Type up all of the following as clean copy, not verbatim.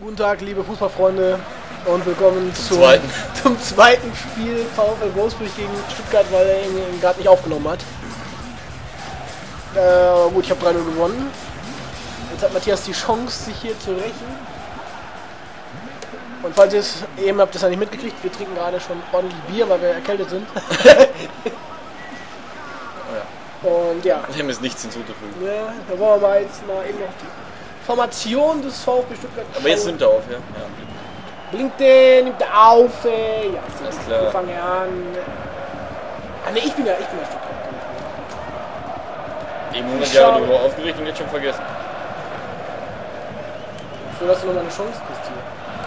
Guten Tag, liebe Fußballfreunde, und willkommen zum zweiten Spiel VfL Wolfsburg gegen Stuttgart, weil er ihn gerade nicht aufgenommen hat. Gut, ich habe 3-0 gewonnen. Jetzt hat Matthias die Chance, sich hier zu rächen. Und falls ihr es eben habt, das ja nicht mitgekriegt, wir trinken gerade schon ordentlich Bier, weil wir erkältet sind. Und ja. Dem ist nichts hinzuzufügen. Ja, da wollen wir mal jetzt mal eben noch die Formation des VfB Stuttgart. Aber jetzt nimmt er auf, ja? Blinkt der, nimmt er auf, ja, alles klar. Wir fangen an. Ah ne, ich bin ja Stuttgart. Eben 100 Jahre darüber aufgeregt und jetzt schon vergessen. So, dass du noch mal eine Chance kriegst hier.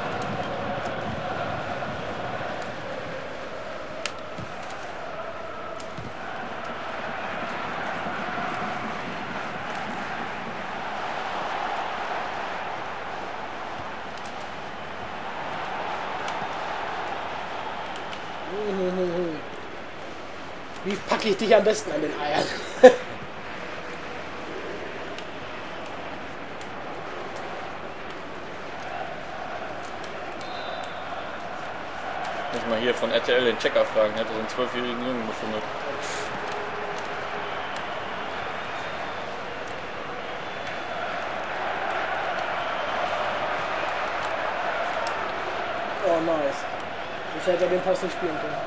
Wie packe ich dich am besten an den Eiern? Muss mal hier von RTL den Checker fragen, hätte so einen 12-jährigen Jungen gefunden. Oh, nice. Jetzt hätte er den Pass nicht spielen können.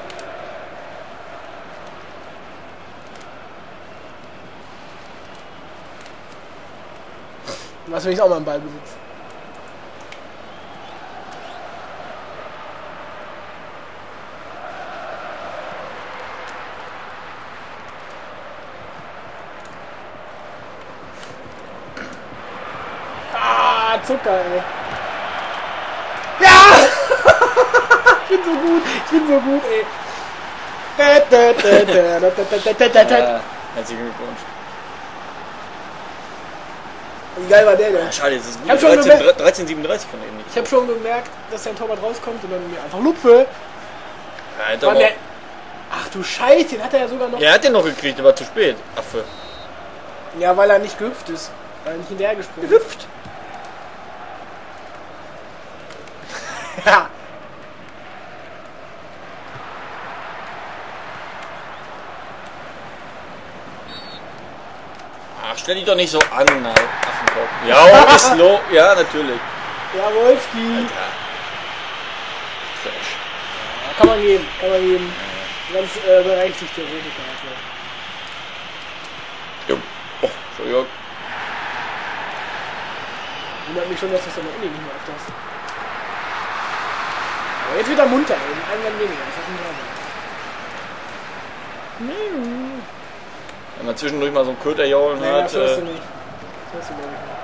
Was will ich auch mal im Ballbesitz? Ah, Zucker, ey. Ja! Ich bin so gut, ey. Herzlichen Glückwunsch. Wie geil war der denn? Ja, schade, jetzt ist gut. 13:37 von eben nicht. Ich habe schon gemerkt, dass der Torwart rauskommt und dann mir einfach Lupfe. Ja, ach du Scheiße, den hat er ja sogar noch. Ja, er hat den noch gekriegt, aber zu spät. Affe. Ja, weil er nicht gehüpft ist. Weil er nicht hinterher gesprungen ist. Gehüpft? Ja. Ach, stell dich doch nicht so an, Affenkopf. Ja, ist low. Ja, natürlich. Ja, Wolfski. Ja, kann man geben. Ganz berechtigte rote Karte. Jo. Oh, Entschuldigung. Wundert mich schon, dass das dann noch nicht mehr auf das. Aber jetzt wieder munter, ey. Ein Mann weniger. Das ist ein Wenn man zwischendurch mal so einen Köter jaulen ja, hat. Das hörst du nicht. Das hörst du glaube ich nicht.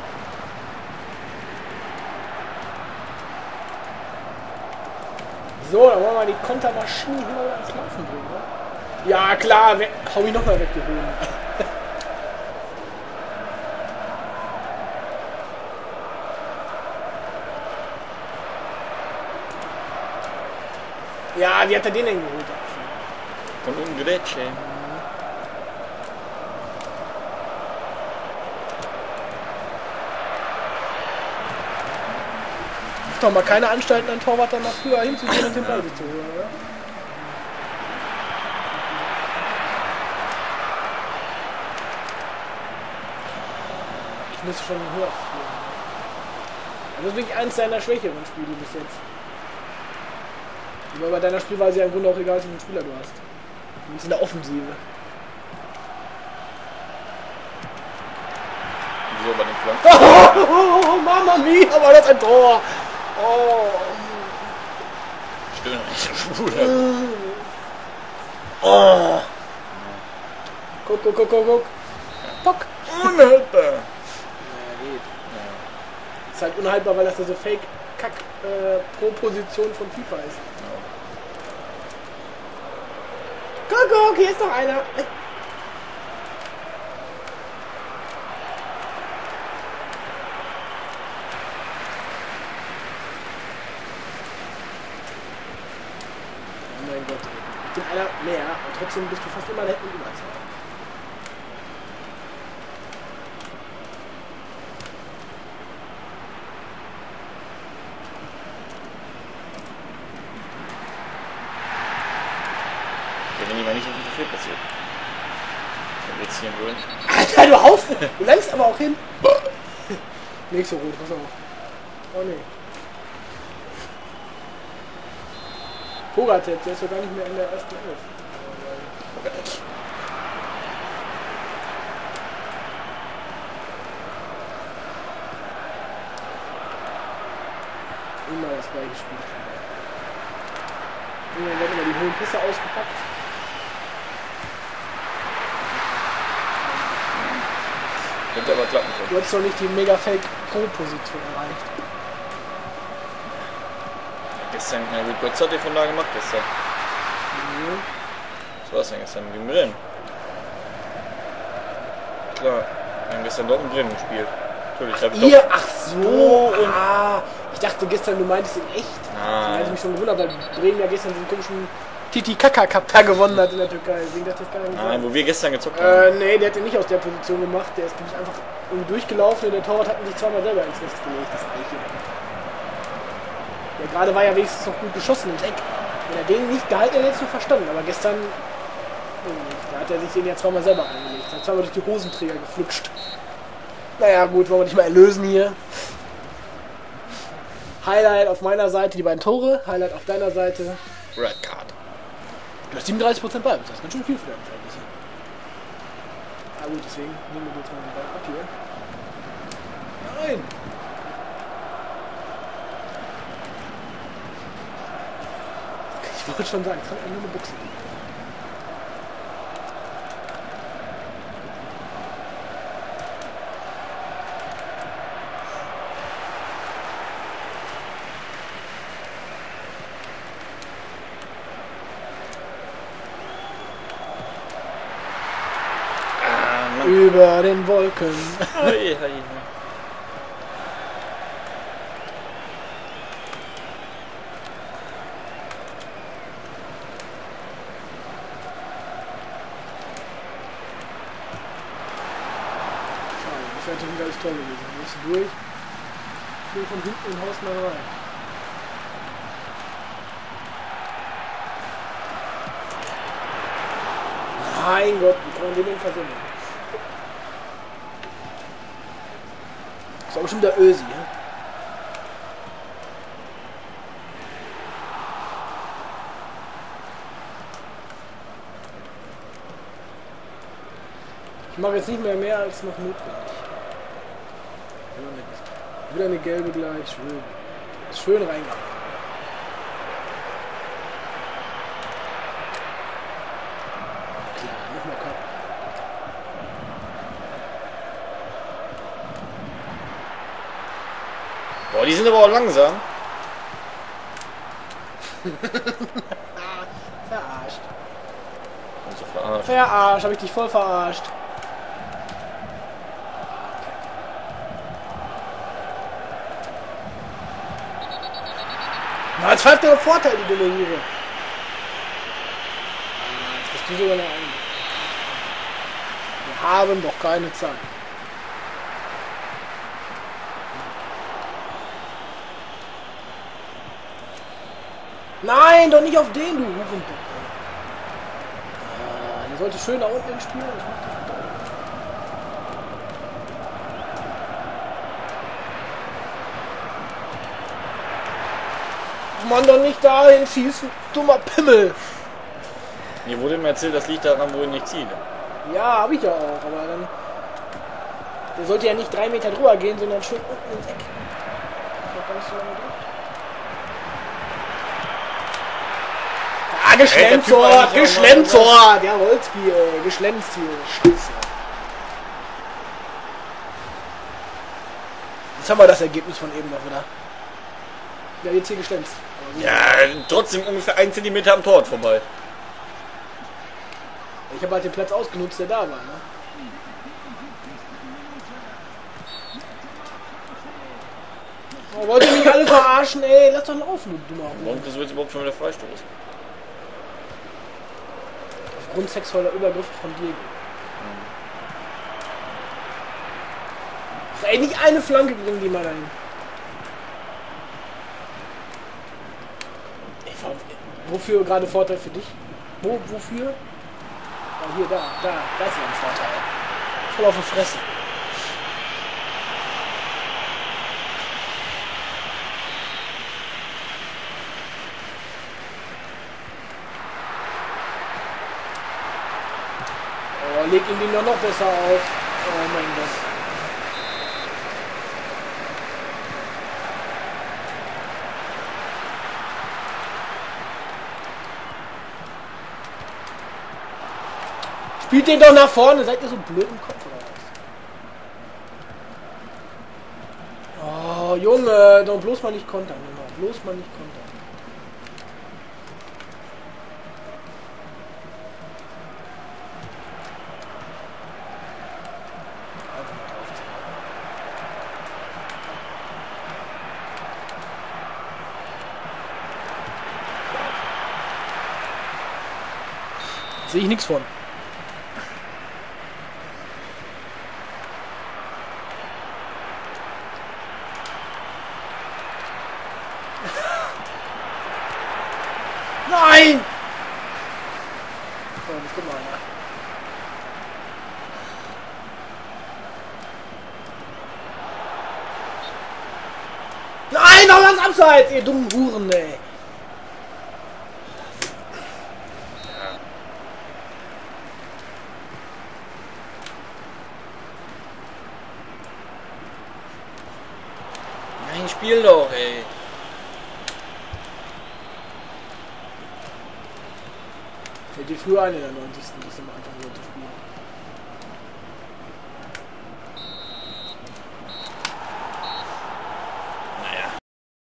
So, dann wollen wir die Kontermaschinen hier mal ans Laufen bringen, ne? Ja, klar, hau ich nochmal weg, die Hohen. Ja, wie hat er den denn geholt? Von unten Grätsche. Doch mal keine Anstalten, einen Torwart dann mal früher hinzugehen und den Ball zu holen, oder? Ich müsste schon höher führen. Das ist wirklich eins deiner schwächeren Spiele bis jetzt. Aber bei deiner Spielweise ja im Grunde auch egal, wie viele Spieler du hast. Du bist in der Offensive. Wieso bei den Flanken? Oh, Mama mia, aber das ist ein Tor! Oh. Stimmt, nicht so schwul. Oh. Guck. Pock. Unhaltbar. Ja, geht. Ja. Ist halt unhaltbar, weil das ja so Fake-Kack pro Position von FIFA ist. Guck, hier ist noch einer. Oh mein Gott. Ich bin einer mehr und trotzdem bist du fast immer der Überzahl. wenn die mal nicht so viel passiert. Dann wird's hier wohl. Alter, du haust! Du lenkst aber auch hin! Nicht so rot, pass auf. Oh ne. Pogatet, der ist ja gar nicht mehr in der ersten Elf. Immer das gleiche Spiel. Irgendwann werden immer die hohen Pässe ausgepackt. Könnte aber klappen können. Du hast doch nicht die Mega-Fake-Pro-Position erreicht. Gestern, na gut, Gott hat die von da gemacht gestern. Mhm. Was war es denn gestern? Gegen Bremen. Klar, wir haben gestern dort in Bremen gespielt. Ihr, ach so, ich dachte gestern, du meintest in echt. Nein. Ich hatte mich schon gewundert, weil Bremen ja gestern diesen komischen Titi-Kaka-Cup da gewonnen hat in der Türkei. Deswegen dachte ich gar nicht. Nein, wo wir gestern gezockt haben. Nee, der hat den nicht aus der Position gemacht. Der ist nämlich einfach irgendwie durchgelaufen und der Torwart hat sich zweimal selber ins Netz gelegt, das Eiche. Der gerade war ja wenigstens noch gut geschossen ins Eck. Wenn er den nicht gehalten hätte, hättest du verstanden. Aber gestern, da hat er sich den ja zweimal selber reingelegt. Er hat zweimal durch die Hosenträger geflutscht. Naja, gut, wollen wir nicht mal erlösen hier. Highlight auf meiner Seite, die beiden Tore. Highlight auf deiner Seite. Red Card. Du hast 37% Ball, das ist ganz schön viel für deine Verhältnisse. Ah gut, deswegen nehmen wir jetzt mal den Ball ab hier. Nein! Ich wollte schon sagen, es kann nur eine Buchse geben. Über den Wolken. Hei, hei. Das wäre natürlich alles toll gewesen. Du bist durch. Ich will von hinten im Haus mal rein. Mein Gott, wie kann man den denn versuchen? Das ist auch bestimmt der Ösi, ja? Ich mache jetzt nicht mehr als noch notwendig. Wieder eine gelbe gleich, schön. Ist schön reingegangen. Klar, nochmal Kopf. Boah, die sind aber auch langsam. Verarscht. Also verarscht. Verarscht, hab ich dich voll verarscht. Na, jetzt pfeift der Vorteil, die dumme Hure. Jetzt bist du sogar noch ein. Wir haben doch keine Zeit. Nein, doch nicht auf den, du Hurenbock. Der sollte schön da unten spielen. Das macht er da. Mann, doch nicht dahin schießen, dummer Pimmel. Mir wurde immer erzählt, das liegt daran, wo ich nicht ziele. Ja, hab ich ja auch, aber dann... Der sollte ja nicht 3 Meter drüber gehen, sondern schön unten ins Eck. Ah, geschlenzort, geschlenzort! Ja, Wolski, geschlemmt hier. Scheiße. Jetzt haben wir das Ergebnis von eben noch wieder. Ja, jetzt hier geschlemmt. Ja, trotzdem ungefähr 1 Zentimeter am Tor vorbei. Ich habe halt den Platz ausgenutzt, der da war, ne? Oh, wollt ihr mich alle verarschen, ey? Lass doch laufen, du dummer. Warum kriegst du jetzt überhaupt schon wieder Freistoß? Aufgrund sexueller Übergriffe von Diego. Ey, nicht eine Flanke gegen die mal dahin. Ey, wofür gerade Vorteil für dich? Wofür? Ja, hier, da ist ein Vorteil. Voll auf die Fresse. Oh, leg ihn den noch besser auf. Oh mein Gott. Spielt den doch nach vorne, seid ihr so blöd im Kopf oder was? Oh, Junge, doch bloß mal nicht kontern, Junge. Bloß mal nicht kontern. Sehe ich nichts von. Nein! So, das kommt mal einer. Nein, noch was abseits, ihr dummen Huren, ey. Nein, spiel doch, ey. Fällt dir früher ein in der 90. das immer einfach so zu spielen.